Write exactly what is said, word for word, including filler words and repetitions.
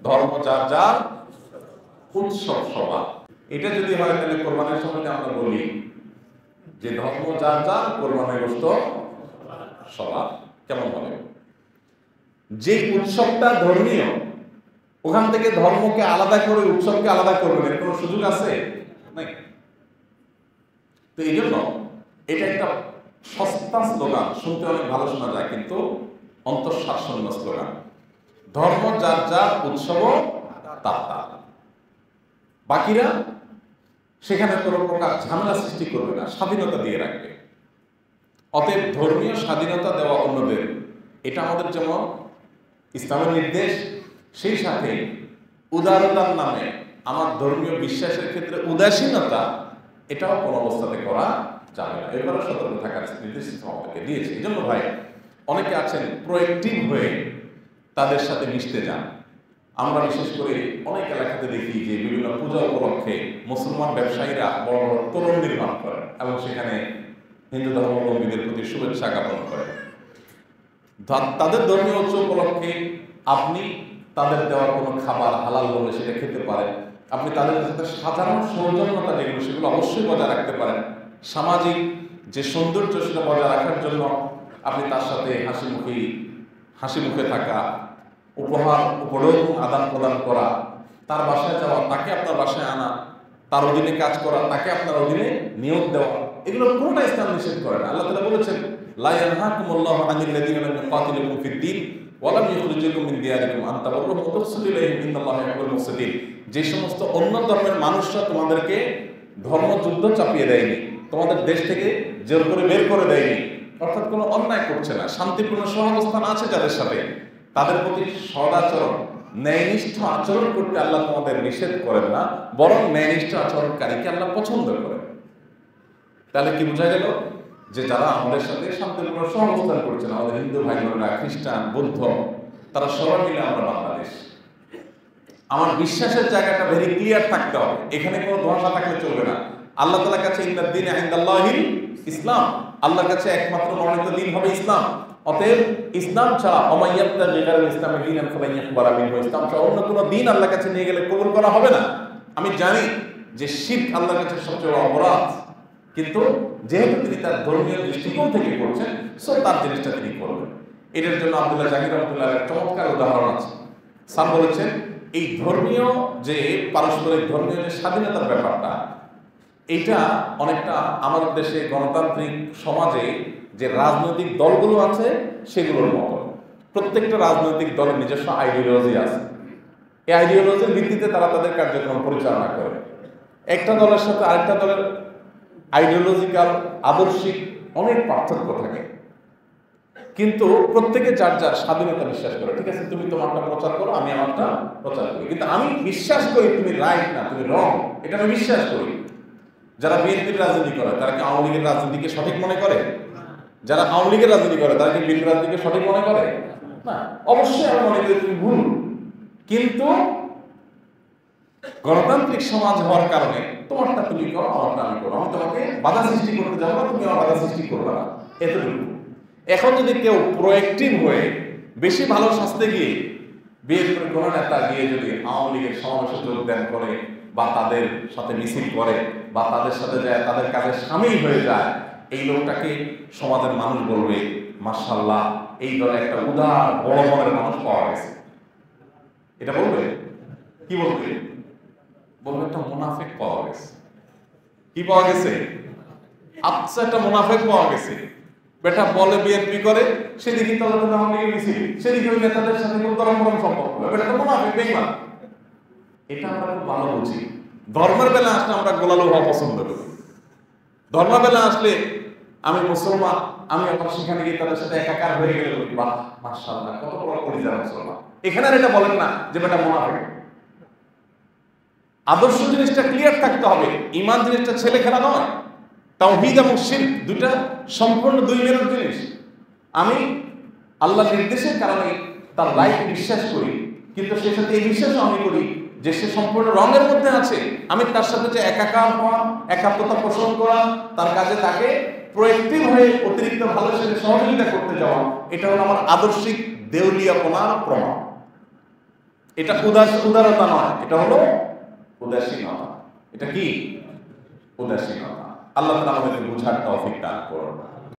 ধর্ম যার যার উৎসব সভা। এটা যদি হয় তাহলে কোরবানির সময় আমরা বলি যে ধর্ম যার যার কোরবানির গোশত সভা কেমন হবে? যে উৎসবটা ধর্মীয় ওখান থেকে ধর্মকে আলাদা করে উৎসবকে আলাদা করবেন এর কোনো সুযোগ আছে? নাই। তো এই জন্য এটা একটা সস্তা স্লোগান, শুনতে অনেক ভালো শোনা যায় কিন্তু অন্তঃসারশূন্য স্লোগান। ধর্ম যার যার, উৎসব তার তার। বাকিরা সেখানে কোনো প্রকার ঝামেলা সৃষ্টি করবে না, স্বাধীনতা দিয়ে রাখবে। অতএব ধর্মীয় স্বাধীনতা দেওয়া অন্যদের, এটা আমাদের যেমন ইসলামের নির্দেশ, সেই সাথে উদারতার নামে আমার ধর্মীয় বিশ্বাসের ক্ষেত্রে উদাসীনতা এটাও কোনো অবস্থাতে করা যাবে না। এবারে সতর্ক থাকার নির্দেশ আমাদেরকে দিয়েছে। এই জন্য ভাই অনেকে আছেন প্রোয়েক্টিভ হয়ে তাদের সাথে মিশতে যান। আমরা বিশেষ করে অনেক এলাকাতে দেখি যে বিভিন্ন পূজা উপলক্ষে মুসলমান ব্যবসায়ীরা বড় বড় তোরণ নির্মাণ করেন এবং সেখানে হিন্দু ধর্মাবলম্বীদের প্রতি শুভেচ্ছা জ্ঞাপন করেন। তাদের ধর্মীয় উৎসব উপলক্ষে আপনি তাদের দেওয়া কোনো খাবার হালাল বলে সেটা খেতে পারেন। আপনি তাদের সাথে সাধারণ সৌজন্যতা যেগুলো সেগুলো অবশ্যই বজায় রাখতে পারেন। সামাজিক যে সৌন্দর্য সেটা বজায় রাখার জন্য আপনি তার সাথে হাসি মুখে হাসি মুখে থাকা, উপহার উপঢৌকন আদান প্রদান করা, তার বাসায় যাওয়া, তাকে আপনার বাসায় আনা, তার অধীনে কাজ করা, তাকে আপনার অধীনে নিয়োগ দেওয়া, এগুলো কোনটা ইসলাম নিষেধ করে না। আল্লাহ তাআলা বলেছেন লা ইয়ানহাকুমুল্লাহু আনিল লাযীনা লাম ইউকাতিলুকুম ফিদ-দীন ওয়া লাম ইখরিজুকুম মিন দিয়ারিকুম আন তাবাররুহুম ওয়া তুহসিনু ইলাইহিম ইন্নাল্লাহা ইউহিব্বুল মুহসিনিন। যে সমস্ত অন্য ধর্মের মানুষরা তোমাদেরকে ধর্মযুদ্ধ চাপিয়ে দেয়নি, তোমাদের দেশ থেকে জোর করে বের করে দেয়নি, অর্থাৎ কোনো অন্যায় করছে না, শান্তিপূর্ণ সহাবস্থান আছে যাদের সাথে, তাদের প্রতি সদাচরণ ন্যায়নিষ্ঠ আচরণ করতে আল্লাহ তোমাদের নিষেধ করেন না, বরং ন্যায়নিষ্ঠ আচরণকারীকে আল্লাহ পছন্দ করেন। তাহলে কি বোঝা গেল যে যারা আমাদের সাথে শান্তিপূর্ণ সহাবস্থান করছেন, আমাদের হিন্দু ভাই বোনেরা, খ্রিস্টান, বৌদ্ধ, তারা সবাই মিলে আমরা বাংলাদেশ। আমার বিশ্বাসের জায়গাটা ভেরি ক্লিয়ার থাকতে হবে, এখানে কোনো ধোঁয়াশা থাকলে চলবে না। আল্লাহ তাআলার কাছে ইন্নাদ দীনা ইনদাল্লাহিল ইসলাম, আল্লাহর কাছে একমাত্র মনোনীত দিন হবে ইসলাম। অতএব ইসলাম ছাড়া অমাইয়াবতাগি গায়রাল ইসলামি দীনান ফালান ইয়াকবালা মিনহু, ইসলাম ছাড়া অন্য কোনো দিন আল্লাহর কাছে নিয়ে গেলে কবুল করা হবে না। আমি জানি যে শিরক আল্লাহর কাছে সবচেয়ে বড় অপরাধ, কিন্তু যেহেতু তিনি তার ধর্মীয় দৃষ্টিকোণ থেকে করছেন, সো তার জিনিসটা তিনি করবেন। এটার জন্য আব্দুল্লাহ জাকির রহমাতুল্লাহ এর চমৎকার উদাহরণ আছে। স্যার বলেছেন এই ধর্মীয় যে পারস্পরিক ধর্মীয় যে স্বাধীনতার ব্যাপারটা, এইটা অনেকটা আমাদের দেশে গণতান্ত্রিক সমাজে যে রাজনৈতিক দলগুলো আছে সেগুলোর মতো। প্রত্যেকটা রাজনৈতিক দলের নিজস্ব আইডিওলজি আছে, এই আইডিওলজির ভিত্তিতে তারা তাদের কার্যক্রম পরিচালনা করে। একটা দলের সাথে আরেকটা দলের আইডিওলজিক্যাল আদর্শিক অনেক পার্থক্য থাকে, কিন্তু প্রত্যেকে যার যার স্বাধীনতা বিশ্বাস করে। ঠিক আছে, তুমি তোমারটা প্রচার করো, আমি আমারটা প্রচার করি, কিন্তু আমি বিশ্বাস করি তুমি রাইট না, তুমি রং, এটা আমি বিশ্বাস করি। যারা বিএনপির রাজনীতি করে তারা কি আওয়ামী লীগের রাজনীতিকে সঠিক মনে করে? যারা আওয়ামী লীগের রাজনীতি করে তারা কি বিএনপির রাজনীতিকে সঠিক মনে করে? না, অবশ্যই আমি মনে করি তুমি ভুল। কিন্তু গণতান্ত্রিক সমাজ হওয়ার কারণে তোমারটা তুমি করো, আমারটা আমি করো, আমি তোমাকে বাধা সৃষ্টি করতে যাবো না, তুমি আমার বাধা সৃষ্টি করবে না, এতটুকু। এখন যদি কেউ প্রোয়েক্টিভ হয়ে বেশি ভালো শাস্তে গিয়ে বিএনপির কোন নেতা গিয়ে যদি আওয়ামী লীগের সমাবেশে যোগদান করে বা তাদের সাথে মিছিল করে বা তাদের সাথে যায় তাদের কাজে সামিল হয়ে যায়, এই লোকটাকে সমাজের মানুষ বলবে মাশাআল্লাহ এই দলে একটা উদার বড় মনের মানুষ পাওয়া গেছে। এটা বলবে কি বলবে? বলবে একটা মুনাফিক পাওয়া গেছে। কি পাওয়া গেছে? আচ্ছা, একটা মুনাফিক পাওয়া গেছে। বেটা বলে বিএনপি করে, সেদিকে তাদের আওয়ামী লীগের মিছিল, সেদিকে ওই নেতাদের সাথে কোনো দরম সম্পর্ক, বেটা তো মুনাফিক, বেঈমান। এটা আমরা খুব ভালো বুঝি। ধর্মের বেলা আসলে আমরা গোলালো হওয়া পছন্দ করি। ধর্মের বেলা আসলে আমি মুসলমান, আমি আবার সেখানে গিয়ে তাদের সাথে একাকার হয়ে গেলে বলি বাহ মাশাআল্লাহ কত বড় পরিচয় মুসলমান। এখানে আর এটা বলেন না যে বেটা মুনাফিক। আদর্শ জিনিসটা ক্লিয়ার থাকতে হবে, ঈমান জিনিসটা ছেলে খেলা নয়। তাওহীদ এবং শিরক দুটা সম্পূর্ণ দুই মেরুর জিনিস। আমি আল্লাহর নির্দেশের কারণে তার লাইফ বিশ্বাস করি, কিন্তু সেই সাথে এই বিশ্বাসও আমি করি যে সে সম্পূর্ণ রঙের মধ্যে আছে। আমি তার সাথে যে একাকার হওয়া, একাত্মতা পোষণ করা, তার কাজে তাকে প্রোয়েক্টিভ হয়ে অতিরিক্ত ভালো সাথে সহযোগিতা করতে যাওয়া, এটা হলো আমার আদর্শিক দেউলিয়াপনার প্রমাণ। এটা উদাস উদারতা নয়, এটা হলো উদাসীনতা। এটা কি? উদাসীনতা। আল্লাহ তাআলা আমাদেরকে বুঝার তৌফিক দান করুন।